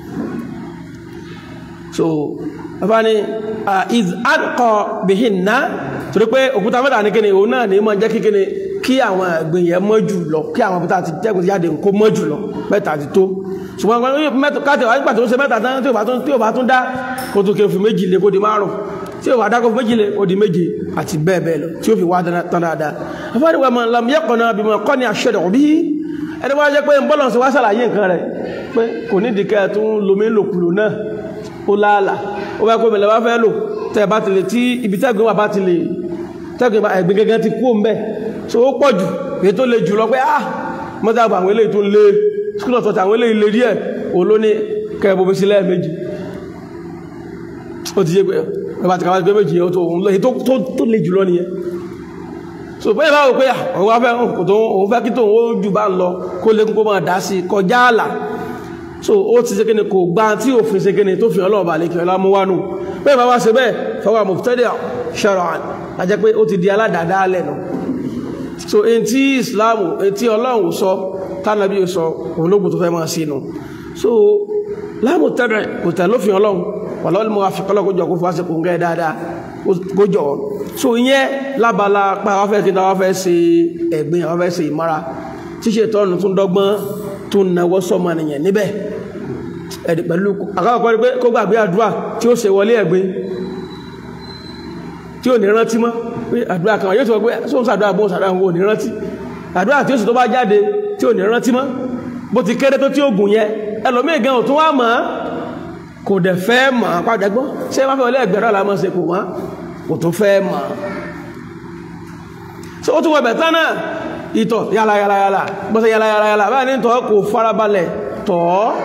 so ẹfà ni is akọ bihin na torí pé òkúta mẹ́ta ní kíni òun náà ní mọ́ jẹ́ kíkíni kí àwọn ẹ̀gbìn yẹn mọ́ jù lọ kí àwọn òkúta ti jẹ́kùn jáde kó mọ́ jù lọ mẹ́ta ti tó ṣùgbọ́n káàtẹ̀ wà nígbà tó ṣe mẹ́ta tán tí ó bá tún dá kó tó kí o fi méjì lé kó di márùn tí ó wà dá kó fi méjì lé kó di méje àti bẹ́ẹ̀ bẹ́ẹ̀ lọ tí ó fi wá tán dáadáa afẹ́ríwá mọ̀ lámúyẹ́kọ̀ọ́nà bí mọ̀ kọ́ ni àṣẹ́dọ̀ bí ẹni wá jẹ́ pé ń bọ́lọ̀ sí wá sàlàyé nǹkan rẹ̀ pé kò ní dìkẹ́ tún lomi lòkulò náà ó láàlà ó fẹ́ kó mi lẹ́wọ́ fẹ́ lò tẹ́ bá ti lè tí ibi tẹ́gbìn wà bá ti lè tẹ́gbìn ẹ̀gbìn gẹ́gẹ́ ti kú òun bẹ́ẹ̀ so ó pọ̀ jù èyí tó le jù lọ pé ah mọ́tà àgbà àwọn eléyìí tó le skúl ọ̀tọ̀ àwọn eléyìí lè rí ẹ̀ olóní kẹ́ẹ̀bọ̀bí sílẹ̀ méjì ó ti yé pé ẹbá ti kàwàá méjì yẹn tó lè jùlọ nìyẹn so bẹ́ẹ̀ bá wò pé ọwọ́ afẹ́ òun fẹ́ kí tó òun jù bá ń lọ kó lékún kó máa dá sí kọjá àlà so ó ti ṣe kíni kò gbá tí òfin ṣe kíni tó fi ọlọ́ọ̀bà lè kí ọlá mú wánú bẹ́ẹ̀ bá wá ṣe bẹ́ẹ̀ fọwọ́ mubtadi' shar'an a jẹ́ pé ó ti di aládàáda lẹ́nu so èyí tí Islam èyí tí Ọlọ́run sọ tánàbí sọ ológun tó fẹ́ máa sínú so láàmù tẹ́rẹ̀ kò tẹ̀ lófin Ọlọ́run wà lọ́lọ́ mọ́ àfikọ́lọ́ kójọ kó fásitì kò ń gẹ́ dáadáa kójọ so ìyẹn lábala pa àwọn afẹ́ kí wọ́n fẹ́ ṣe ẹ̀gbìn àwọn fẹ́ ṣe ìmára tí ṣe tọ́nù tún dọ́gbọ́n tún náwọ́ sọmọ nìyẹn níbẹ̀ ẹ̀dì pẹ̀lú àkọ́kọ́ pé kó gbàgbé àdúrà tí ó ṣe wọlé ẹ̀gbìn tí ò ní rántí mọ́ pé àdúrà kan yóò sọ pé sóhun sàdúrà bóhun sàdúrà wọn ò ní rántí àdúrà tí ó sì tó bá jáde tí ò ní rántí mọ́ bó ti kéré tó tí ó gùn yẹn ẹlòmíì gan ò tún wá mọ́ kò dẹ̀ fẹ́ mọ́ padà gbọ́ ṣé wọ́n fẹ́ wọlé ẹgbẹ̀rún àlá mọ́ ṣe kò wọ́n kò tún fẹ́ mọ́ so ó tún wọ bẹ̀tán náà ìtọ̀ yàlà yàlà yàlà bọ́sẹ̀ yàlà yàlà yàlà báyìí ní tọ́ kò farabalẹ̀ tọ́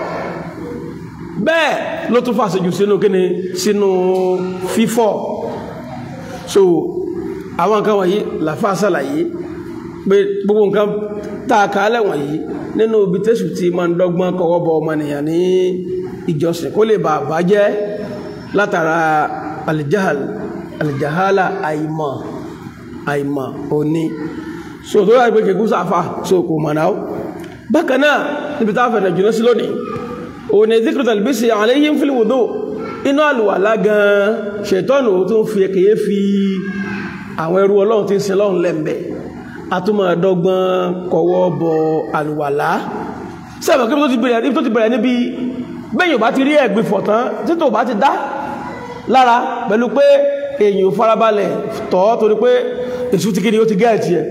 bẹ́ẹ̀ ló tún fàṣejù sínú kíni sínú fífọ́ so àwọn nǹkan wọ̀nyí làfáà ṣàlàyé pé gbogbo nǹkan tààkàálẹ̀ wọ̀nyí nínú ibi tẹ́sù tí ma ń dọ́gbọ́n kọwọ́ bọ ọmọnìyàn ní ìjọsìn kó lè bà bàjẹ́ látara alìjáhàl alìjáhàlà àìmọ̀ àìmọ̀ òní so tó rà pé kẹkú sáfà so kò mọ̀ náà bákan náà níbi tá fẹ̀rẹ̀ jùlọ sí lónìí òní zikru talbisi alayhim fil wudu inú àlùwàlá gan ṣètọ́nù tó ń fi ẹkẹyẹ fi àwọn ẹrú Ọlọ́run tí ń sin Ọlọ́run lẹ́m̀bẹ̀ àtúmọ̀ ẹ̀dọ́gbọ́n kọwọ́ bọ àlùwàlá sẹ́bẹ̀ kí tó ti bẹ̀rẹ̀ níbi bẹ́yìn bá ti rí ẹ̀gbìn fọ̀tán tí tó bá ti dá lára pẹ̀lú pé èyàn farabalẹ̀ tọ́ torí pé èṣù ti kiri ó ti gẹ́ẹ̀tì ẹ̀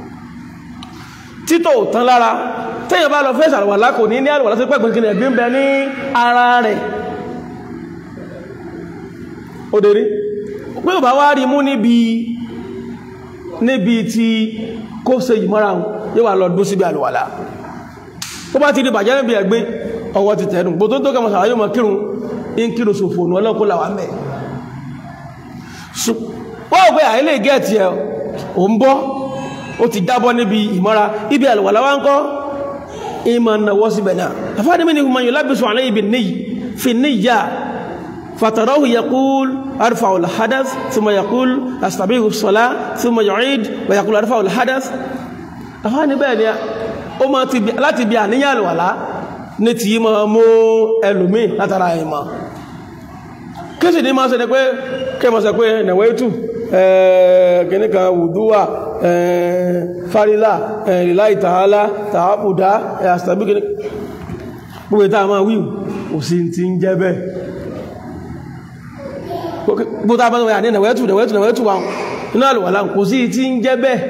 títò tán lára tẹ́yìn bá lọ fẹ́ àlùwàlá kò ní ní àlùwàlá tó pẹ̀gbìn kí ẹ̀gbìn bẹ ní ara rẹ̀ ó dérí pé ò bá wá rí mú níbi níbi tí kó ṣe ìmọ́ra yóò wà lọ dún síbi àlùwàlá tó bá ti rí bàjẹ́ níbi ẹ̀gbẹ́ ọwọ́ ti tẹ̀rùn gbogbo tó kẹmọ̀ sàráyò mọ̀ kírun in kírò sòfò ní ọlọ́kó làwà mẹ́ wọ́n pé àílé gẹ́ẹ̀tì ẹ̀ ò ń bọ́ ó ti jábọ́ níbi ìmọ́ra ibi àlùwàlá wá ń kọ́ ìmọ̀ nàwọ́ síbẹ̀ náà afádìmí ni man yulabisu alayhi bin niy fi niyya فتراه يقول أرفع الحدث ثم يقول أستبيح الصلاة ثم يعيد ويقول أرفع الحدث أفاني بẹ́ẹ̀ ni ó máa ti láti bí àníyàn àlùwàlá ní ti máa mú ẹlòmí látara ìmọ̀ kéṣì ní máa ṣe ni pé kí máa ṣe pé nàwẹ́tù kìnnìkan wùdúwà fárílà ìlà ìtàhálà tààbùdá àṣàbí kìnnìkan gbogbo ìta máa wíwù kò sí ti ń jẹ́ bẹ́ẹ̀ gbogbo tá a bá ń wẹ̀ ní nàwẹ́tù nàwẹ́tù nàwẹ́tù wa iná àlùwàlá kò sí ti ń jẹ́ bẹ́ẹ̀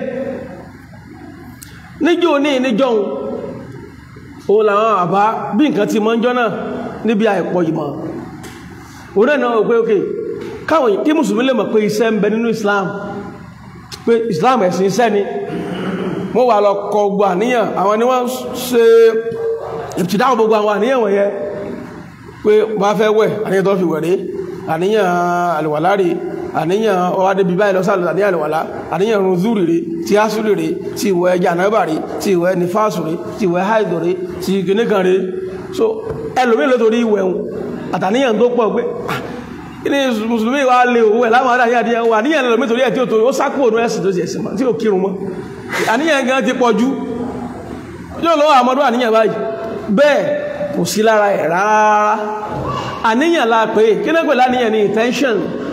níjọ́ ní níjọ́ òun làwọn àbá bí nǹkan ti mọ́ ń jọ́ náà níbi àìpọ̀ ìmọ̀ òun náà wọ́n pé ókè káwọn kí mùsùlùmí lè mọ̀ pé iṣẹ́ ń bẹ nínú Islam pé Islam ẹ̀sìn iṣẹ́ ni wọ́n wà lọ kọ gbogbo àníyàn àwọn ni wọ́n ṣe ìtìdáwọ̀ gbogbo àwọn àníyàn wọ̀nyẹ pé bá fẹ́ wẹ̀ àníyàn tó fi wẹ̀rẹ́ àníyàn àlùwàlá rẹ̀ àníyàn ọwá débi báyìí lọ sáàlù àníyàn àlùwàlá àníyàn rún zúrì rẹ̀ tí ásùrì rẹ̀ tí ìwẹ̀ jànábà rẹ̀ tí ìwẹ̀ nífàsù rẹ̀ tí ìwẹ̀ háìdù rẹ̀ tí kìnnìkan rẹ̀ so ẹlòmí ló torí ìwẹ̀ àtàníyàn tó pọ̀ pé ní mùsùlùmí wà lè owó ẹ̀ láwọn àníyàn wà níyàn lẹ́lọ́mí torí ẹ̀ tí ó tó ó sákò ònú ẹ̀sìn tó sì ẹ̀sìn tí ó kírun mọ́ àníyàn gan ti pọ̀ jú yóò lọ́wọ́ àmọ́dún àníyàn báyìí bẹ́ẹ̀ kò sí lára ẹ̀ rárá àníyàn la pé kí ló pè láníyàn ní intention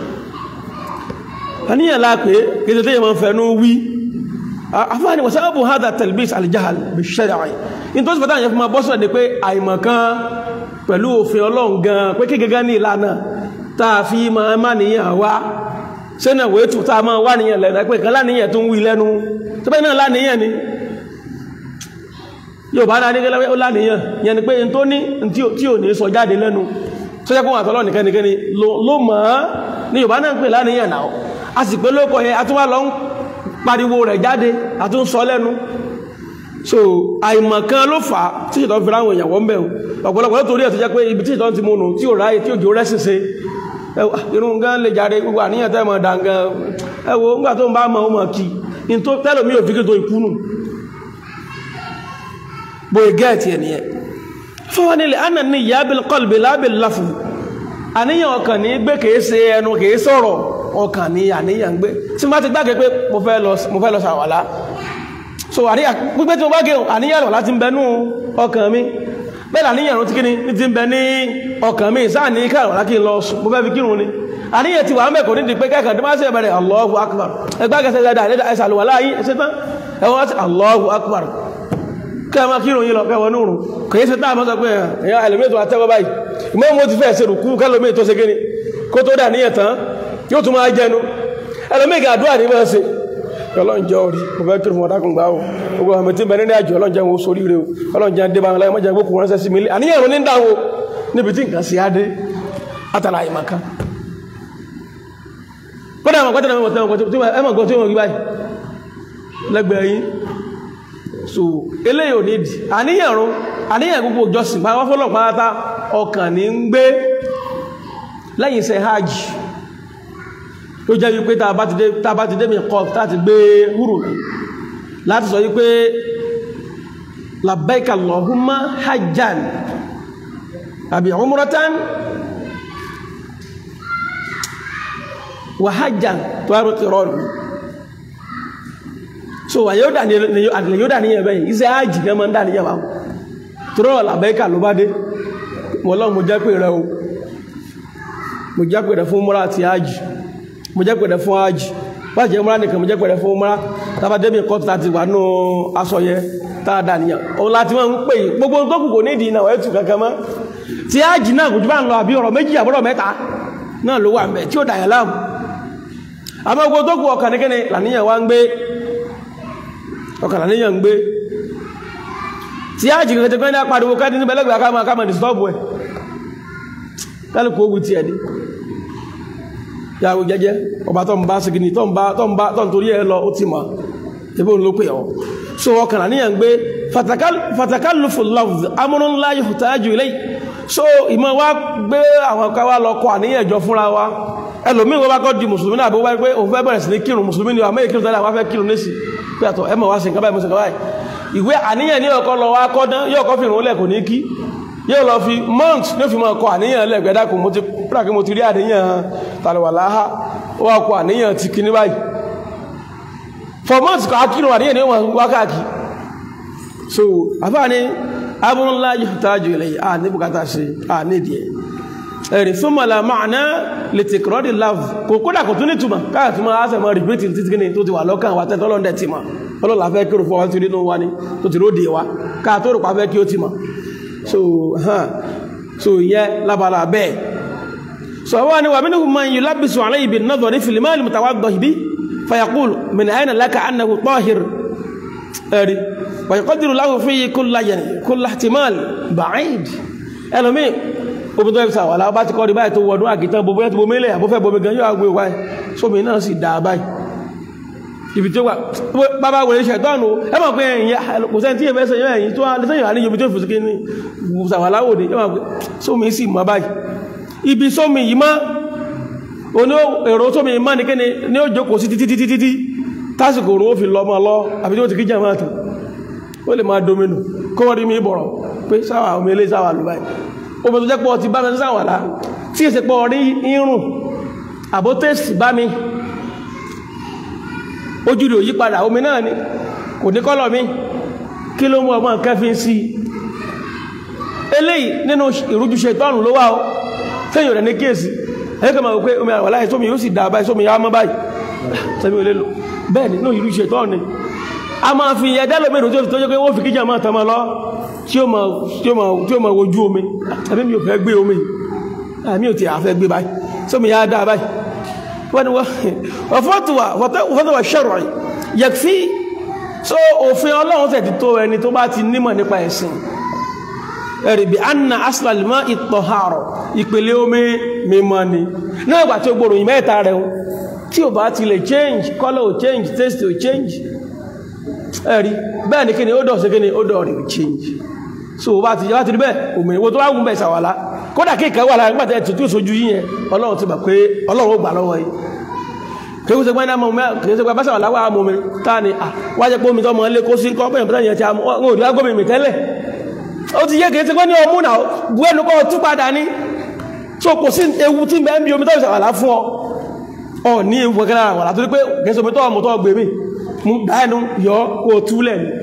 àníyàn la pé kí tó tẹ́yẹ máa ń fẹ́nu wí afáàní wọ́n sábà bù hádà talbis al-jahl bi-shar'i in tó sì fẹ́ táyẹ̀ fún ma bọ́sùn ẹ̀ pé àìmọ̀kan pẹ̀lú òfin Ọlọ́run gan pé kí gẹ́gẹ́ ní ìlànà táà fi máa má níyàn wá sẹ́nà wétù táà máa wá níyàn lẹ́nà pé kan láníyàn tó ń wí lẹ́nu tó bẹ́ náà láníyàn ni yóò bá náà ní gẹ́lẹ́wẹ́ ó láníyàn yẹn ni pé n tó ní tí ò ní sọ jáde lẹ́nu tó jẹ́ kó wà tọ́lọ́ nìkẹ́nikẹ́ni ló mọ̀ ọ́ ní Yorùbá náà ń pè láníyàn náà a sì pé lóko yẹn a tún wá lọ ń pariwo rẹ̀ jáde a tún sọ lẹ́nu so àìmọ̀kan ló fà á tí ìtọ́ fi ráwọn èèyàn wọ́n bẹ̀ ọ̀pọ̀lọpọ̀ lótorí ẹ̀ tó jẹ́ pé ibi tí ìtọ́ ti mú nù tí ò ráyè tí òjò rẹ́sìn se irun gan lè jáde gbogbo àníyàn tẹ́ mọ̀ dàngan ẹwọ ńgbà tó ń bá mọ̀ ọmọ kí in tó tẹ́lò mí ò fi kí tó ìkúnù bó gẹ́ẹ̀tì ẹ̀ nìyẹn fọwọ́ nílẹ̀ ánà ní ìyá bil qalbi la bil lafz àníyàn ọkàn ní gbé kìí ṣe ẹnu kìí sọ̀rọ̀ ọkàn ní àníyàn gbé tí má ti gbáge pé mo fẹ́ lọ sàwàlá so àníyàn pípé tí mo bá gẹ àníyàn lọ láti ń bẹ nú ọkàn mi bẹ́ẹ̀ àníyàn ti kíni ní ti ń bẹ ní ọkàn mi sáà ní káàrọ̀ lákí lọ sùn mo fẹ́ fi kírun ni àníyàn ti wà ń mẹ́kọ̀ọ́ nídìí pé kẹ́kàn tí máa ṣe bẹ̀rẹ̀ Allahu Akbar ẹgbẹ́ gẹ̀ẹ́sẹ̀ dáadáa ẹ̀sàlùwà láàyí ẹ̀ṣẹ́ tán ẹwọ́n ti Allahu Akbar kẹ́ẹ̀mọ́ kírun yìí lọ kẹwọ́n ní òrùn kìí ṣe táà mọ́ sọ pé ẹ̀yà ẹlòmíètò àtẹ́wọ́ báyìí ìmọ́ mo ti fẹ́ ṣe rùkú kẹ́lòmíètò ṣe kíni kó tó dà níyàn tán yóò tún máa jẹnu ẹlòmíèkà àdúrà ní mọ́ ṣe ọlọ́njẹ́ orí mo fẹ́ kí fún ọdákùn gbá o gbogbo ọmọ tí bẹ̀rẹ̀ ní àjò ọlọ́njẹ́ wọn sórí rẹ̀ o ọlọ́njẹ́ dé bá wọn láyé mọ́jẹ́ gbókù ránṣẹ́ sí mílé àníyàn ní dáwó níbi tí nǹkan sí adé àtàlà ìmọ̀kan kódà àwọn kọ́tẹ́ ẹmọ̀ gbọ́ tí wọ́n rí báyìí lẹ́gbẹ̀ẹ́ yìí so eléyìí ò ní dì àníyàn rún àníyàn gbogbo ìjọsìn pa wọ́n fọ́lọ̀ pátá ọkàn ní ń gbé lẹ́yìn iṣẹ́ hajj tó jẹ́ wípé tá bá ti dé mi kọ́ láti gbé húrù láti sọ wípé labbaika Allahumma hajjan àbí umratan wa hajjan tó wá rúkì rọrùn so wà yóò dà níyàn bẹ́yìn iṣẹ́ hajj ní ọmọ ń dà níyàn wá tó rọ̀ labbaika ló bá dé wọ́n lọ́n mo jẹ́ pé rẹ o mo jẹ́ pé rẹ fún umra àti hajj mo jẹ́ pẹ̀rẹ̀ fún ájì wáṣẹ́ jẹ́ múra nìkan mo jẹ́ pẹ̀rẹ̀ fún múra tàbá débì kọ́tù láti wà ní aṣọ yẹ tààdà nìyàn òun láti wọ́n ń pè gbogbo tó kù kò ní ìdí ìnáwó ẹ̀tù kankan mọ́ tí ájì náà kò jù bá ń lọ àbí ọ̀rọ̀ méjì àbọ̀rọ̀ mẹ́ta náà ló wà ń bẹ̀ tí ó dàyàn láàmù àmọ́ gbogbo tó kù ọkàn nìkan làníyàn wá ń gbé ọkàn làníyàn ń gbé tí ájì kankan ti gbé ní apariwo káàdì níbẹ̀ lẹ́gbẹ̀ẹ́ ká máa ká máa disturb ẹ̀ kálukú ogun tiẹ̀ ni yàwó jẹ́jẹ́ ọba tó ń bá sigini tó ń bá tó ń bá tó ń torí ẹ lọ ó ti mọ̀ ẹbí òun ló pè ọ́ so ọkàn àníyàn gbé fatakallufu lafz amrun la yuhtaju ilay so ìmọ̀ wá gbé àwọn ọkà wá lọ kọ àníyàn jọ fúnra wa ẹlòmíì wọ́n bá kọ́ di mùsùlùmí náà bó wáyé pé òun fẹ́ bẹ̀rẹ̀ sí ní kírun mùsùlùmí ni àmọ́ ìkírun tẹ́lẹ̀ àwọn fẹ́ kírun ní sí pé àtọ̀ ẹmọ̀ wá sí nǹkan báyìí mo sì nǹkan báyìí ìwé àníyàn ní ọkọ̀ lọ wá kọ́ dán yóò kọ́ fìrún lẹ̀ kò ní kí yóò lọ fi months ní ó fi mọ́ ọkọ̀ àníyàn lẹ́gbẹ̀ẹ́dá kò mo ti pàkí mo ti rí àníyàn tàlùwàláhá ó wà kọ àníyàn ti kí ní báyìí for months kọ́ akírun àníyàn ní wọ́n wákàkì so àfáà ní abúrúnlá yuhtaju ilayhi à ní bùkátà sí à ní ìdíẹ̀ ẹ̀rì súnmọ̀lá ma'ana lè ti kìrọ́dì love kò kódà kò tún ní túnmà káàkiri máa á sẹ̀mọ̀ rìpítì títí gíní tó ti wà lọ́kàn wà tẹ́tọ́ lọ́ndẹ̀ ti ma ọlọ́lá fẹ́ kí o fọwọ́ sí nínú wa ní tó ti ródìí wa káà tó rò pa fẹ́ kí o ti ma so hàn so yẹ lábala bẹ́ẹ̀ so wọ́n ni wà mí níhùn man yulabisu alayhi bin nadhari fil mal mutawaddihi bi fayaqul min ayna laka annahu tahir ẹ̀rì wa yuqaddiru lahu fihi kulla yani kulla ihtimal ba'id ẹlòmí omi tó ẹ̀fẹ́ àwàlá bá ti kọ́ rí báyìí tó wọ̀dún àkìtàn gbogbo ẹ̀ tó bomi ilẹ̀ àbúfẹ́ bomi gan yóò agbé wáyé sómi náà sì dáa báyìí ibi tó wà bàbá wèrè ṣẹ̀tọ́nù ẹ mọ̀ pé ẹ̀yìn kò sẹ́ni tí èfẹ́ sẹ́yìn ẹ̀yìn tó lẹ́sẹ̀yìn àní ibi tó fòsí kí ní sàwàlá òde ẹ mọ̀ pé sómi sì mọ́ báyìí ibi sómi yìí mọ́ oní èrò sómi yìí mọ́ ní kíni ní ó jókòó sí títí títí títí tásìkò òun ó fi lọ mọ́ lọ àbí tí ó ti kí jẹ́ máa tó ó lè máa domino kó wọ́n rí mi bọ̀rọ̀ pé sáwà omi ilé sáwà lù báyìí omi tó jẹ́ pọ̀ ti bá mi sáwàlá tí èsì pọ̀ rí irun àbó tẹ́sì bá mi ojú rẹ̀ ò yípadà omi náà ni kò ní kọ́lọ̀ mi kí ló mú ọmọ kẹfin sí eléyìí nínú ìrújú ṣẹ̀tánù ló wà ó tẹ́yìn rẹ̀ ní kéèsì ẹ̀kọ́ ma wípé omi àwọ̀lá ìsómi yóò sì dá báyìí sómi yá mọ́ báyìí tẹ́bí olè lò bẹ́ẹ̀ nínú ìrújú ṣẹ̀tánù ni a máa fi ẹ̀dẹ́lòmíràn tó jẹ́ pé wọ́n fi kíjà máa tọmọ lọ tí ó ma wojú omi àbí mi ò fẹ́ gbé omi àmì ò tí a fẹ́ gbé báyìí sómi yá dá báyìí wọ́n wọ́n fọ́tọ̀wà ṣẹ̀rọ̀ yẹ̀kfí so òfin ọlọ́run tẹ̀ ti tó ẹni tó bá ti nímọ̀ nípa ẹ̀sìn ẹ̀rì bí anna aslalima ìtọ̀hárọ̀ ìpele omi mímọ́ ni náà ìgbà tí ó gbòrò ìmẹ́ta rẹ̀ tí ò bá ti lè change color ò change taste ò change ẹ̀rí bẹ́ẹ̀ ni kíni ó dọ̀ sí kíni ó dọ̀ rí ò change so bá ti yá ti rí bẹ́ẹ̀ òmìnirwó tó wá gùn bẹ́ẹ̀ sàwàlá kódà kíkà wà láàrin pàtẹ́ ẹ̀tù tí ó sojú yíyẹn ọlọ́run ti bà pé ọlọ́run ó gbà lọ́wọ́ yìí kìí ṣe pẹ́ náà mọ̀ kìí ṣe pẹ́ bá sàwàlá wà mọ̀ mi táà ni wájẹ́ pé omi tó mọ̀ lé kó sí kọ́ pẹ̀yìn pẹ̀yìn tí a mọ̀ òdí agbómi mi tẹ́lẹ̀ ó ti yé kìí ṣe pé ní ọmú náà bu ẹnu kọ́ tú padà ní so kò sí ewu tí bẹ́ẹ̀ ń bi omi tó sàwàlá fún ọ ọ ní ewu kẹ́kẹ́ náà wàlá torí pé kìí ṣe omi tó ọmọ tó gbé mi mú dáẹnu yọ kó túlẹ̀ ni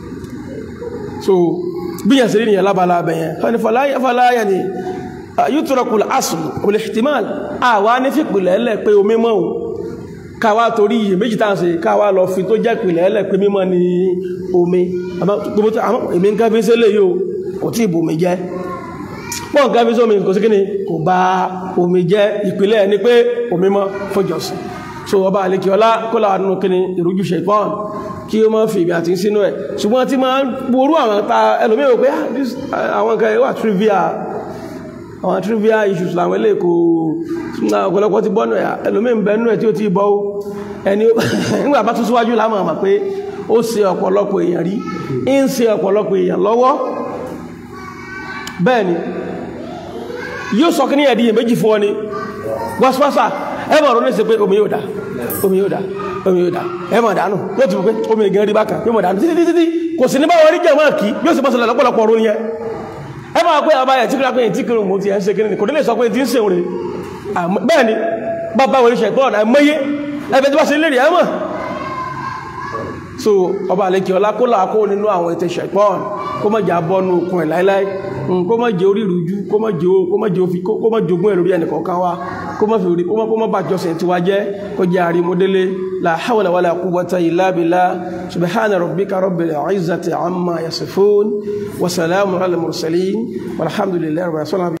so bíyàn sí ní alábàlá abẹ̀yẹn fọláyà ni yútùrọ̀kùl asùlù olèhìtìmáàlì àwá ní fìpìlẹ̀ ẹlẹ̀ pé omi mọ́ ohun káwà torí iye méjì tàà sí káwà lọ fi tó jẹ́ pìlẹ̀ ẹlẹ̀ pé mímọ́ ní omi èmi ń káfí sílẹ̀ yóò kò tí ìbò mi jẹ́ pọ́n káfí sómi kò sí kíni kò bá omi jẹ́ ìpìlẹ̀ ẹni pé omi mọ́ fọ́jọ́sí so ọba àlekíọlá kó láwà nínú kíni ìrújú ṣẹ̀tán kí ó máa fi ìbí àti sínú ẹ̀ ṣùgbọ́n tí máa ń ború àwọn ta ẹlòmíràn pé àwọn nǹkan wà trivial àwọn trivial issues làwọn ilé kò ọ̀pọ̀lọpọ̀ ti bọ́nù ẹ̀ ẹlòmíràn bẹ̀ẹ́nù ẹ̀ tí ó ti bọ́ ẹni nígbà bá tún síwájú lámọ̀ àmà pé ó ṣe ọ̀pọ̀lọpọ̀ èèyàn rí ń ṣe ọ̀pọ̀lọpọ̀ èèyàn lọ́wọ́ bẹ́ẹ̀ ni yóò sọ kí ní ẹ̀díyàn méjì fún ọ ni wọ́swọ́sà ẹmọ̀ ọ̀rọ̀ ní ṣe pé omi yóò dá omi yóò dá omi yóò dá ẹmọ̀ dánù yóò ti mú pé omi ìgẹ́ rí bákan yóò mọ̀ dánù títí títí kò sí ní báwọn orí jẹ́ mọ́ kí yóò sì mọ́ sọ̀rọ̀ lọ́pọ̀lọpọ̀ ọ̀rọ̀ yẹn ẹmọ̀ pé àbáyẹ̀ tí kìí tí kìí mú ti ẹ̀ ń ṣe kìí kò nílé sọ pé tí ń ṣe òun rẹ̀ bẹ́ẹ̀ ni bàbá wọlé ṣe gbọ́ọ̀nà ẹmọ́yé ẹgbẹ́ tí wá sí lérí ẹmọ̀ so ọba àlekì ọlá kó làákó nínú àwọn ètò ṣẹ̀pọ̀n kó má jà bọ́nu okun ẹ̀ láíláí kó má jẹ orí ìrújú kó má jogún ẹ̀ lórí ẹnìkọ̀ọ̀kan wa kó má fi orí kó má bàjọ́sìn tí wá jẹ́ kó jẹ́ àrímúdélé la hawla wala quwwata illa billah subhana rabbika rabbil izzati amma yasifun wa salamun ala mursalin walhamdulillahi rabbil alamin.